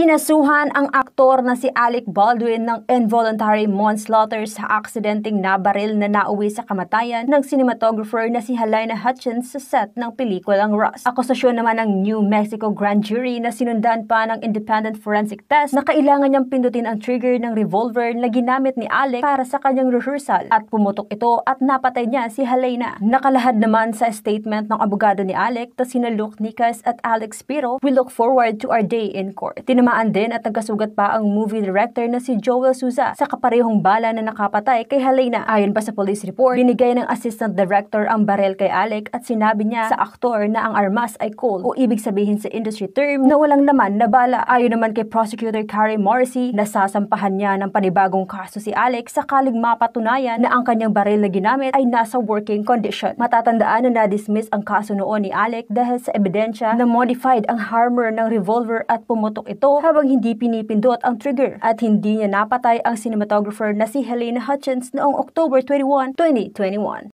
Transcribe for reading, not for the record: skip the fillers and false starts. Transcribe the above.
Kinasuhan ang aktor na si Alec Baldwin ng involuntary manslaughter sa aksidenteng nabaril na nauwi sa kamatayan ng cinematographer na si Halyna Hutchins sa set ng pelikulang Rust. Akusasyon naman ng New Mexico Grand Jury na sinundan pa ng independent forensic test na kailangan niyang pindutin ang trigger ng revolver na ginamit ni Alec para sa kanyang rehearsal at pumutok ito at napatay niya si Halyna. Nakalahad naman sa statement ng abogado ni Alec na sina Luke Nicas at Alex Spiro, "We look forward to our day in court." Tinamaan din at nagkasugat pa ang movie director na si Joel Souza sa kaparehong bala na nakapatay kay Halyna. Ayon pa sa police report, binigay ng assistant director ang barel kay Alec at sinabi niya sa aktor na ang armas ay cold o ibig sabihin sa industry term na walang laman na bala. Ayon naman kay prosecutor Carrie Morrissey, nasasampahan niya ng panibagong kaso si Alec sakaling mapatunayan na ang kanyang baril na ginamit ay nasa working condition. Matatandaan na na-dismiss ang kaso noon ni Alec dahil sa ebidensya na modified ang hammer ng revolver at pumutok ito habang hindi pinipindot ang trigger at hindi niya napatay ang cinematographer na si Halyna Hutchins noong October 21, 2021.